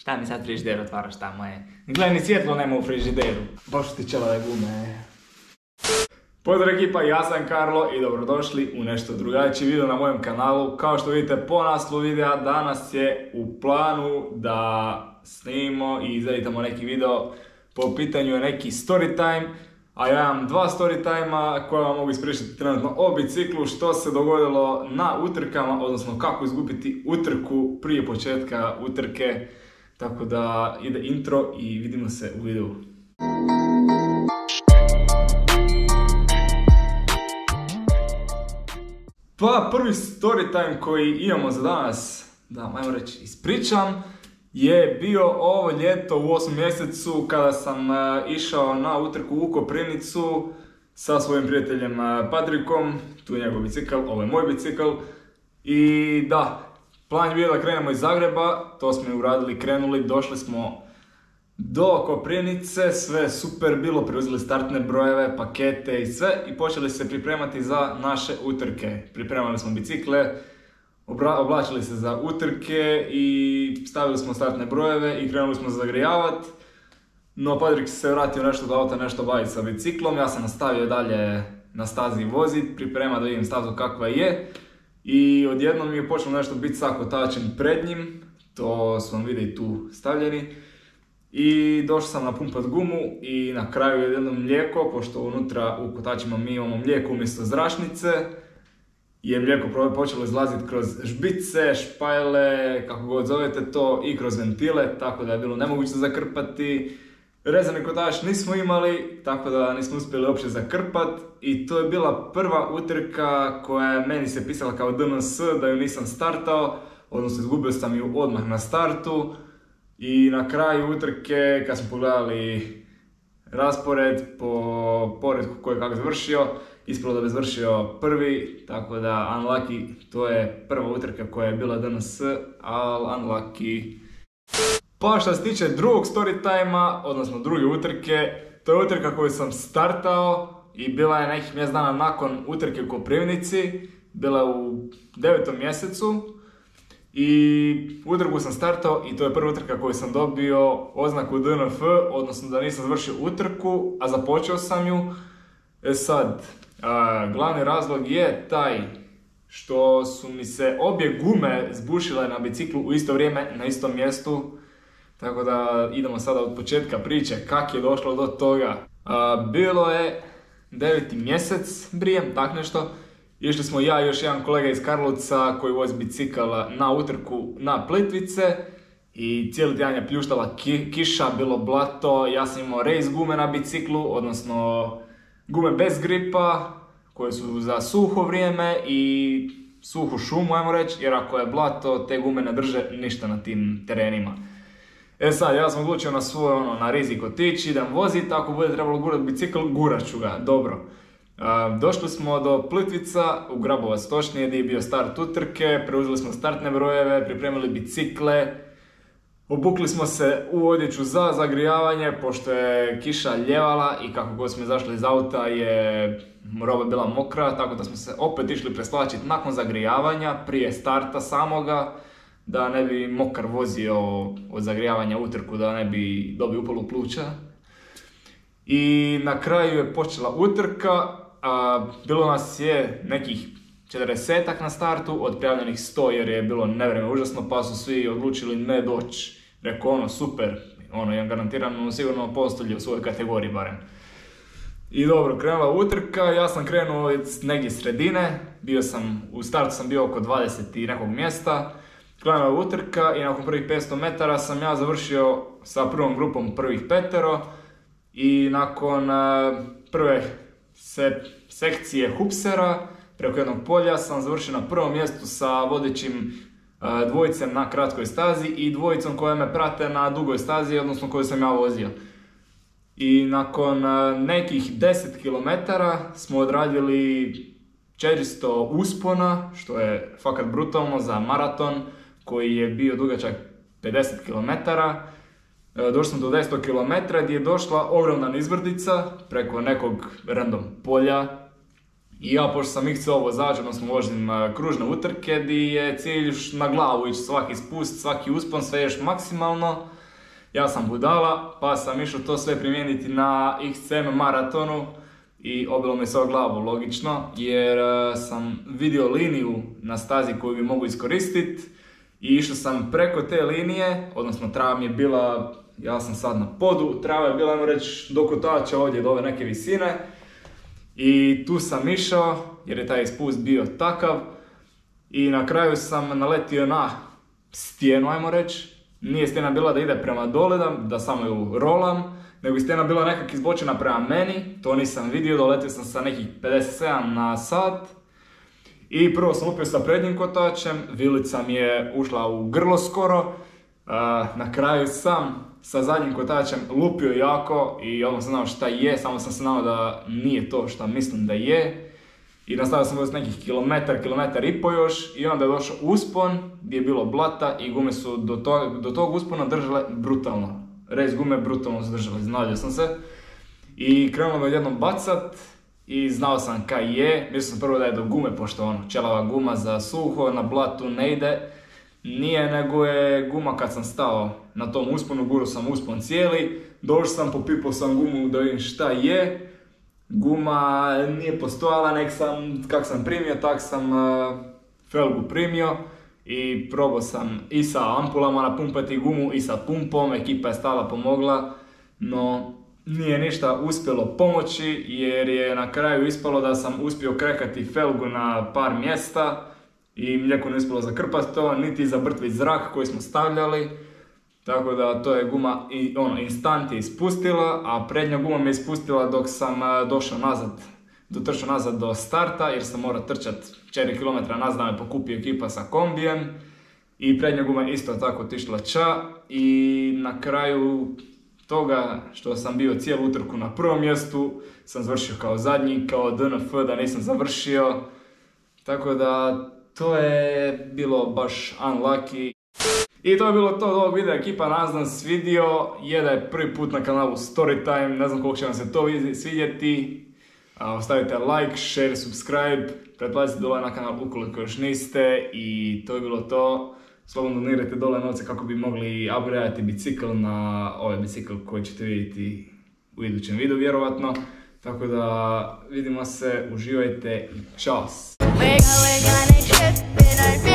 Šta mi sad frižider otvaraš tamo je? Gledaj, ni svjetlo nema u frižideru. Baš ti ćelave gume. Pozdrav ekipa, ja sam Karlo i dobrodošli u nešto drugačiji video na mojem kanalu. Kao što vidite po naslovu videa, danas je u planu da snimimo i izeditamo neki video. Po pitanju je neki story time, a ja imam dva story timea koja vam mogu ispričati trenutno o biciklu, što se dogodilo na utrkama, odnosno kako izgubiti utrku prije početka utrke. Tako da ide intro i vidimo se u videu. Pa prvi story time koji imamo za danas, da ajmo reći ispričam, je bio ovo ljeto u 8. mjesecu kada sam išao na utrku u Koprivnicu sa svojim prijateljem Patrikom. Tu je njegov bicikl, ovo je moj bicikl. I da, plan je bio da krenemo iz Zagreba, to smo i uradili, krenuli, došli smo do Koprivnice, sve super bilo, preuzeli startne brojeve, pakete i sve i počeli se pripremati za naše utrke. Pripremali smo bicikle, oblačili se za utrke i stavili smo startne brojeve i krenuli smo zagrijavati. No Patrik se vratio nešto do auta, nešto baviti sa biciklom, ja sam nastavio dalje na stazi voziti, pripremati da vidim stazu kakva je. I odjednom mi je počelo nešto biti sa kotačem pred njim, to su vam videi tu stavljeni. I došao sam napumpat gumu i na kraju jedno mlijeko, pošto unutra u kotačima mi imamo mlijeko umjesto zračnice, je mlijeko počelo izlaziti kroz žbice, špajle, kako god zovete to, i kroz ventile, tako da je bilo nemoguće zakrpati. Rezani kotač nismo imali, tako da nismo uspjeli uopće zakrpati i to je bila prva utrka koja je meni se pisala kao DNS, da ju nisam startao, odnosno izgubio sam ju odmah na startu. I na kraju utrke, kad smo pogledali raspored po poredku koji je kako završio, ispalo da bi završio prvi, tako da unlucky, to je prva utrka koja je bila DNS, ali unlucky. Pa što se tiče drugog story timea, odnosno druge utrke, to je utrka koju sam startao i bila je nekih mjesec dana nakon utrke u Koprivnici, bila je u 9. mjesecu. I utrku sam startao i to je prva utrka koju sam dobio oznaku DNF, odnosno da nisam završio utrku, a započeo sam ju. Sad, glavni razlog je taj što su mi se obje gume zbušile na biciklu u isto vrijeme na istom mjestu. Tako da idemo sada od početka priče kako je došlo do toga. Bilo je 9. mjesec, brijem, tak nešto. Išli smo ja i još jedan kolega iz Karlovca koji vozi bicikl na utrku na Plitvice i cijeli dan je pljuštala kiša, bilo blato, ja sam imao race gume na biciklu, odnosno gume bez gripa koje su za suho vrijeme i suhu šumu, ajmo reći, jer ako je blato te gume ne drže ništa na tim terenima. Sad, ja sam odlučio na svoj na rizik otići, idem voziti, ako bude trebalo gurati bicikl, gurat ću ga, dobro. Došli smo do Plitvica, u Grabovac točnije, gdje je bio start utrke, preuzeli smo startne brojeve, pripremili bicikle, obukli smo se u odjeću za zagrijavanje, pošto je kiša ljevala i kako god smo izašli iz auta je roba bila mokra, tako da smo se opet išli preslačiti nakon zagrijavanja, prije starta samoga, da ne bi mokar vozio od zagrijavanja utrku, da ne bi dobio upalu pluća. I na kraju je počela utrka. Bilo nas je nekih 40-ak na startu, od prijavljenih 100 jer je bilo nevrijeme užasno pa su svi odlučili ne doći. Rekao super, imam garantirano sigurno postolje u svojoj kategoriji barem. I dobro, krenula utrka, ja sam krenuo negdje sredine, u startu sam bio oko 20 i nekog mjesta. Krenula utrka i nakon prvih 500 metara sam ja završio sa prvom grupom prvih 5. I nakon prve sekcije hupsera preko jednog polja sam završio na prvom mjestu sa vodećim dvojicem na kratkoj stazi i dvojicom koja me prate na dugoj stazi, odnosno koju sam ja vozio. I nakon nekih 10 km smo odradili 400 uspona, što je fakat brutalno za maraton koji je bio dugačak 50 km. Došli smo do 10 km gdje je došla ogromna nizbrdica preko nekog random polja I ja, pošto sam ihceo vozač, odnosno vožim kružne utrke, di je cilj na glavu ići svaki spust, svaki uspon, sve ješ maksimalno. Ja sam budala, pa sam išao to sve primijeniti na XCM maratonu i obilo me sve o glavu, logično, jer sam vidio liniju na stazi koju bi mogu iskoristiti i išao sam preko te linije, odnosno trava mi je bila, ja sam sad na podu, trava je bila, ajmo reći, do kotača ovdje, do ove neke visine. I tu sam išao, jer je taj spust bio takav, i na kraju sam naletio na stijenu, ajmo reći. Nije stijena bila da ide prema dole, da samo ju rolam, nego je stijena bila nekak izbočena prema meni, to nisam vidio, doletio sam sa nekih 57 na sat. I prvo sam lupio sa prednjim kotačem, vilica mi je ušla u grlo skoro, na kraju sam sa zadnjim kotačem lupio jako i odmah sam znao šta je, samo sam se znao da nije to što mislim da je. I nastavio sam voziti nekih kilometar i po još i onda je došao uspon gdje je bilo blata i gume su do tog uspona držale brutalno. Rez gume brutalno su držale, iznadljio sam se. I krenulo me odjednom bacat i znao sam kaj je. Mislio sam prvo da je do gume, pošto čelava guma za suho na blatu ne ide. Nije, nego je guma kad sam stao na tom usponu, gurao sam uspon cijeli, došao sam, popipao sam gumu da vidim šta je. Guma nije postojala, kak sam primio, tak sam felgu primio i probao sam i sa ampulama napumpati gumu i sa pumpom, ekipa je stala pomogla, no nije ništa uspjelo pomoći jer je na kraju ispalo da sam uspio krekati felgu na par mjesta i mlijeko ne uspjelo zakrpati to, niti zabrtviti zrak koji smo stavljali. Tako da to je guma instant je ispustila, a prednja guma me ispustila dok sam dotrčao nazad do starta, jer sam morao trčati 4 km nazad da me pokupi ekipa sa kombijem. I prednja guma je isto tako otišla ča i na kraju toga što sam bio cijelu utrku na prvom mjestu, sam završio kao zadnji, kao DNF da nisam završio. Tako da to je bilo baš unlucky. I to je bilo to od ovog videa, ekipa, nadam nam se svidio, je da je prvi put na kanalu Storytime, ne znam koliko će vam se to svidjeti. Ostavite like, share, subscribe, pretplatite dole na kanal ukoliko još niste i to je bilo to. Slobodno donirajte dole novce kako bi mogli upgradeati bicikl na ovaj bicikl koji ćete vidjeti u idućem videu vjerovatno. Tako da vidimo se, uživajte i čao!